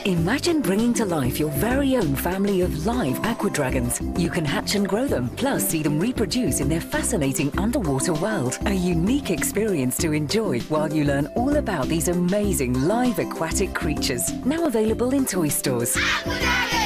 Imagine bringing to life your very own family of live Aqua Dragons. You can hatch and grow them, plus see them reproduce in their fascinating underwater world. A unique experience to enjoy while you learn all about these amazing live aquatic creatures. Now available in toy stores. Aqua Dragons!